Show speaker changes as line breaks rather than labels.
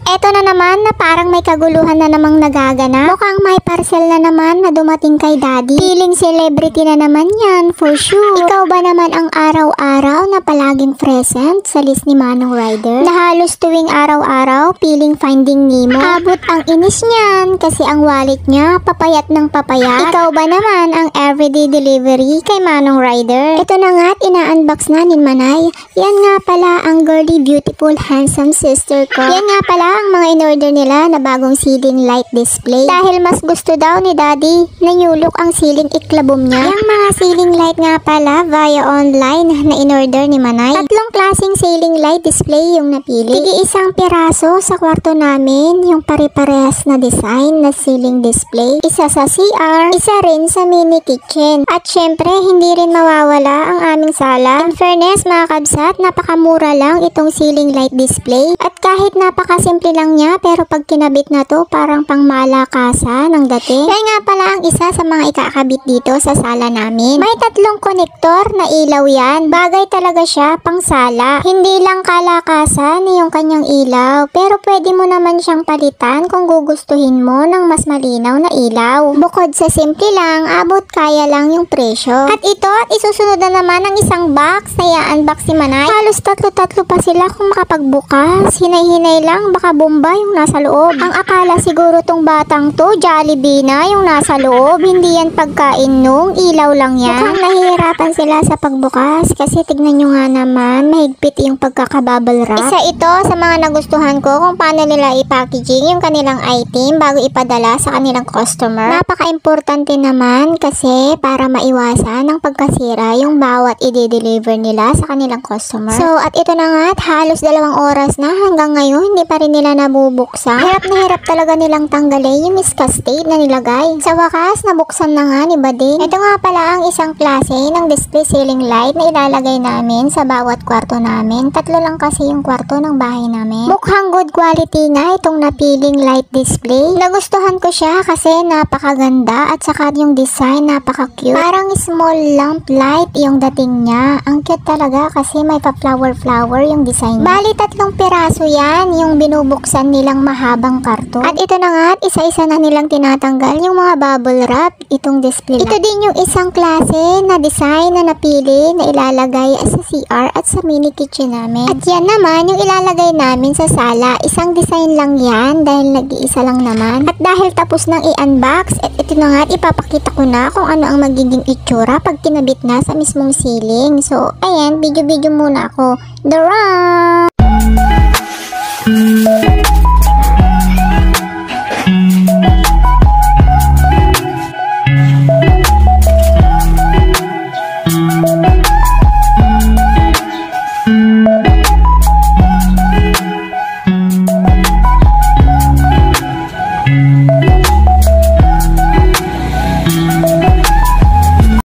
Eto na naman na parang may kaguluhan na namang nagaganap. Mukhang may parcel na naman na dumating kay Daddy. Feeling celebrity na naman yan, for sure. Ikaw ba naman ang araw-araw na palaging present sa list ni Manong Rider? Na halos tuwing araw-araw, feeling Finding Nemo. Abot ang inis niyan kasi ang wallet niya papayat ng papayat. Ikaw ba naman ang everyday delivery kay Manong Rider? Ito na nga't ina-unbox na ni Manay. Yan nga pala ang girly, beautiful, handsome sister ko. Yan nga pala ang mga in-order nila na bagong ceiling light display. Dahil mas gusto daw ni Daddy na new look ang ceiling iklabom niya. Yung mga ceiling light nga pala via online na in-order ni Manay. Tatlong klaseng ceiling light display yung napili. Tig-isang piraso sa kwarto namin, yung pare-parehas na design na ceiling display. Isa sa CR, isa rin sa mini kitchen. At syempre, hindi rin mawawala ang aming sala. In fairness mga kabsat, napakamura lang itong ceiling light display. At kahit napakasimple lang niya, pero pag kinabit na to, parang pangmalakasan ng dating. Kaya nga pala ang isa sa mga ikakabit dito sa sala namin. May tatlong konektor na ilaw yan. Bagay talaga siya pang sala. Hindi lang kalakasan yung kanyang ilaw, pero pwede mo naman siyang palitan kung gugustuhin mo ng mas malinaw na ilaw. Bukod sa simple lang, abot kaya lang yung presyo. At ito, at isusunod na naman ang isang box na i-unbox ni Manay. Halos tatlo-tatlo pa sila kung makapagbukas. Hinay-hinay lang, baka bomba yung nasa loob. Ang akala siguro tong batang to, Jollibee na yung nasa loob. Hindi yan pagkain nung ilaw lang yan. Mukhang nahihirapan sila sa pagbukas kasi tignan nyo nga naman, mahigpit yung pagkakabubble wrap. Isa ito sa mga nagustuhan ko kung paano nila i-packaging yung kanilang item bago ipadala sa kanilang customer. Napaka-importante naman kasi para maiwasan ng pagkasira yung bawat i-deliver nila sa kanilang customer. So, at ito na nga, at halos 2 oras na hanggang ngayon, hindi pa rin nila nabubuksan. Hirap na hirap talaga nilang tanggalin yung Miskastate na nilagay. Sa wakas, nabuksan na nga ni Bading. Ito nga pala ang isang klase ng display ceiling light na ilalagay namin sa bawat kwarto namin. 3 lang kasi yung kwarto ng bahay namin. Mukhang good quality nga itong napiling light display. Nagustuhan ko siya kasi napakaganda at saka yung design napaka-cute. Parang small lamp light yung dating niya. Ang cute talaga kasi may pa-flower-flower yung design niya. Bali 3 piraso yan yung binubuksan nilang mahabang karton. At ito na nga, isa-isa na nilang tinatanggal yung mga bubble wrap itong display. Ito din yung isang klase na design na napili na ilalagay sa CR at sa mini kitchen namin. At yan naman yung ilalagay namin sa sala. Isang design lang yan dahil nag-iisa lang naman. At dahil tapos nang i-unbox, ito na nga, ipapakita ko na kung ano ang magiging itsura pag kinabit na sa mismong ceiling. So, ayan, video-video muna ako. Dara!